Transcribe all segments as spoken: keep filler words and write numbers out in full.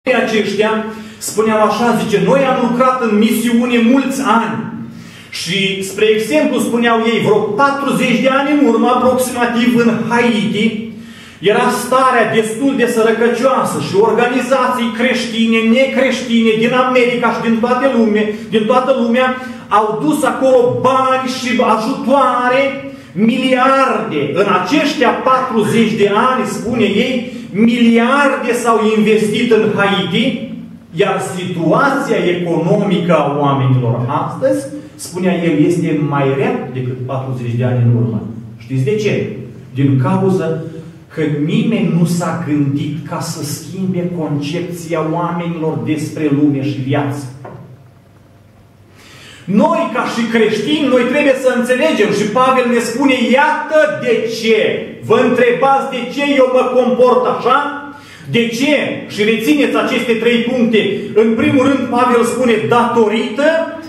aceștia spuneau așa, zice, noi am lucrat în misiune mulți ani. Și, spre exemplu, spuneau ei, vreo patruzeci de ani în urmă, aproximativ în Haiti, era starea destul de sărăcăcioasă și organizații creștine, necreștine, din America și din toată lumea, din toată lumea, au dus acolo bani și ajutoare, miliarde. În aceștia patruzeci de ani, spune ei, miliarde s-au investit în Haiti, iar situația economică a oamenilor astăzi, spunea el, este mai rea decât patruzeci de ani în urmă. Știți de ce? Din cauza că nimeni nu s-a gândit ca să schimbe concepția oamenilor despre lume și viață. Noi, ca și creștini, noi trebuie să înțelegem și Pavel ne spune, iată de ce. Vă întrebați de ce eu mă comport așa? De ce? Și rețineți aceste trei puncte. În primul rând, Pavel spune, datorită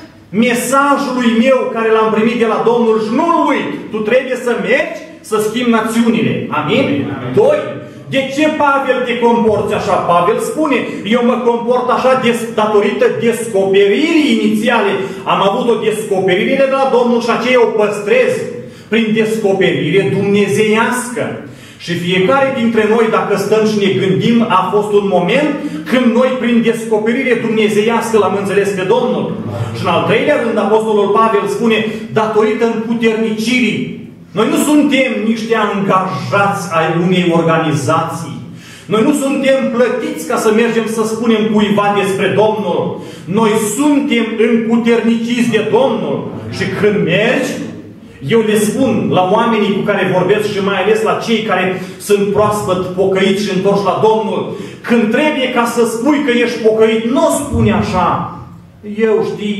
mesajului meu care l-am primit de la Domnul și nu-l uit. Tu trebuie să mergi să schimbi națiunile. Amin? Doi. De ce Pavel te comporți așa? Pavel spune, eu mă comport așa des, datorită descoperirii inițiale. Am avut o descoperire de la Domnul și aceea o păstrez prin descoperire dumnezeiască. Și fiecare dintre noi, dacă stăm și ne gândim, a fost un moment când noi, prin descoperire dumnezeiască, l-am înțeles pe Domnul. Și în al treilea rând, Apostolul Pavel spune, datorită împuternicirii. Noi nu suntem niște angajați ai unei organizații. Noi nu suntem plătiți ca să mergem să spunem cuiva despre Domnul. Noi suntem împuterniciți de Domnul. Și când mergi, eu le spun la oamenii cu care vorbesc și mai ales la cei care sunt proaspăt pocăiți și întorși la Domnul, când trebuie ca să spui că ești pocăit, nu o spune așa. Eu știi,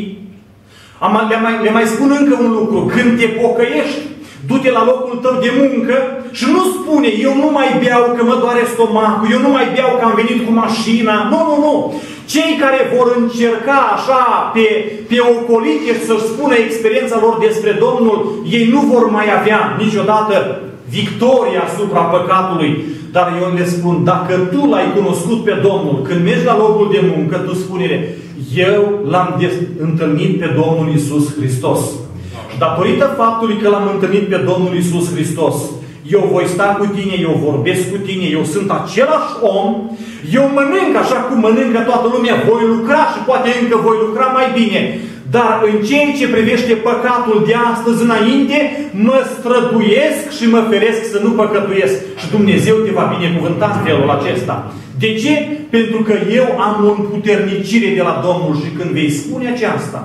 am, le, mai, le mai spun încă un lucru. Când te pocăiești, du-te la locul tău de muncă și nu spune, eu nu mai beau că mă doare stomacul, eu nu mai beau că am venit cu mașina. Nu, nu, nu. Cei care vor încerca așa pe, pe ocolite să-și spună experiența lor despre Domnul, ei nu vor mai avea niciodată victoria asupra păcatului. Dar eu le spun, dacă tu l-ai cunoscut pe Domnul, când mergi la locul de muncă, tu spune-le, eu l-am întâlnit pe Domnul Iisus Hristos. Și datorită faptului că l-am întâlnit pe Domnul Iisus Hristos, eu voi sta cu tine, eu vorbesc cu tine, eu sunt același om, eu mănânc așa cum mănâncă toată lumea, voi lucra și poate încă voi lucra mai bine. Dar în ceea ce privește păcatul de astăzi înainte, mă străduiesc și mă feresc să nu păcătuiesc. Și Dumnezeu te va binecuvânta în felul acesta. De ce? Pentru că eu am o împuternicire de la Domnul și când vei spune aceasta,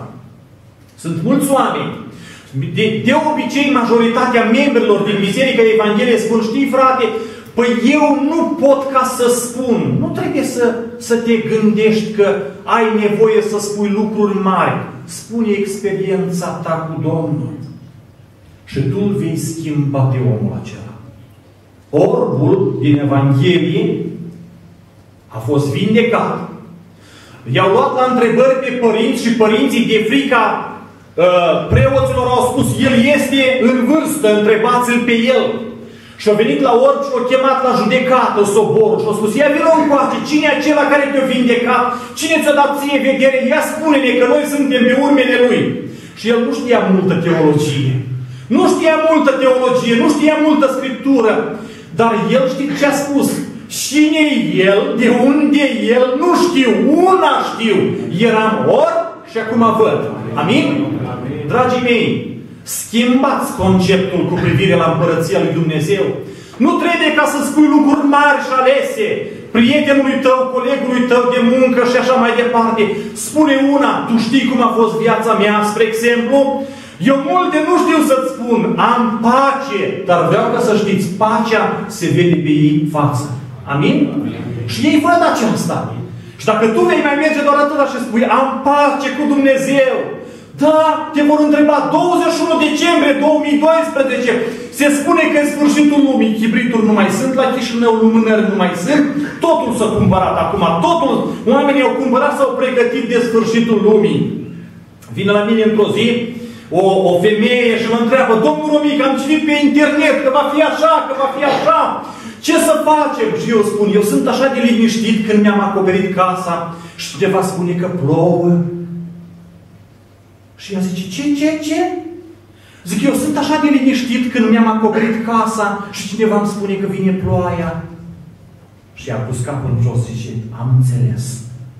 sunt mulți oameni. De, de obicei, majoritatea membrilor din Biserica Evangheliei spun, știi frate, păi eu nu pot ca să spun. Nu trebuie să, să te gândești că ai nevoie să spui lucruri mari. Spune experiența ta cu Domnul. Și tu îl vei schimba pe omul acela. Orbul din Evanghelie a fost vindecat. I-au luat la întrebări pe părinți și părinții de frica preoților au spus, el este în vârstă, întrebați-l pe el. Și a venit la orb și a chemat la judecată soborul și a spus, ia vină încoace, cine e acela care te-a vindecat? Cine ți-a dat ție vedere? Ia spune-ne că noi suntem pe urmele lui. Și el nu știa multă teologie. Nu știa multă teologie, nu știa multă scriptură. Dar el știi ce a spus? Cine e el? De unde e el? Nu știu. Una știu. Eram orb și acum văd. Amin? Dragii mei, schimbați conceptul cu privire la Împărăția lui Dumnezeu. Nu trebuie ca să spui lucruri mari și alese prietenului tău, colegului tău de muncă și așa mai departe. Spune una, tu știi cum a fost viața mea, spre exemplu? Eu multe nu știu să-ți spun, am pace, dar vreau ca să știți, pacea se vede pe ei în față. Amin? Și ei văd aceasta. Și dacă tu vei mai merge doar atâta și spui, am pace cu Dumnezeu, da, te vor întreba, douăzeci și unu decembrie două mii doisprezece, se spune că în sfârșitul lumii, chibrituri nu mai sunt, la Chișinău lumânări nu mai sunt, totul s-a cumpărat acum, totul, oamenii au cumpărat, s-au pregătit de sfârșitul lumii. Vine la mine într-o zi o, o femeie și mă întreabă, domnul Romic, am citit pe internet că va fi așa, că va fi așa. Ce să facem? Și eu spun, eu sunt așa de liniștit când mi-am acoperit casa și cineva spune că plouă. Și ea zice, ce, ce, ce? Zic, eu sunt așa de liniștit când mi-am acoperit casa și cineva îmi spune că vine ploaia. Și a pus capul în jos și zice, am înțeles.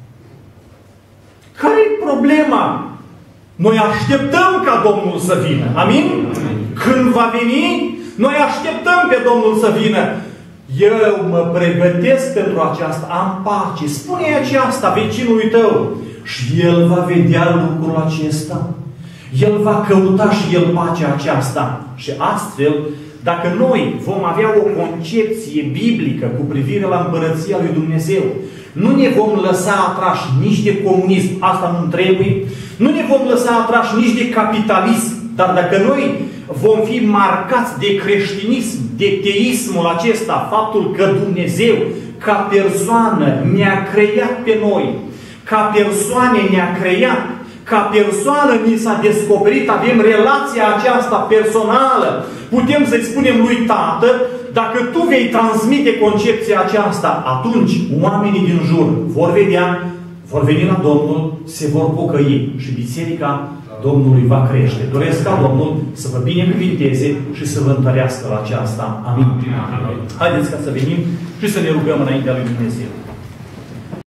Care-i problema? Noi așteptăm ca Domnul să vină. Amin? Când va veni, noi așteptăm pe Domnul să vină. Eu mă pregătesc pentru aceasta, am pace. Spune-i aceasta vecinului tău și el va vedea lucrul acesta. El va căuta și el pacea aceasta. Și astfel, dacă noi vom avea o concepție biblică cu privire la Împărăția lui Dumnezeu, nu ne vom lăsa atrași nici de comunism, asta nu trebuie, nu ne vom lăsa atrași nici de capitalism, dar dacă noi vom fi marcați de creștinism, de teismul acesta, faptul că Dumnezeu, ca persoană, ne-a creat pe noi, ca persoane ne-a creat, ca persoană ni s-a descoperit, avem relația aceasta personală, putem să-i spunem lui Tată, dacă tu vei transmite concepția aceasta, atunci oamenii din jur vor vedea, vor veni la Domnul, se vor pocăi și biserica Domnului va crește. Doresc ca Domnul să vă binecuvinteze și să vă întărească la aceasta. Amin. Haideți ca să venim și să ne rugăm înaintea lui Dumnezeu.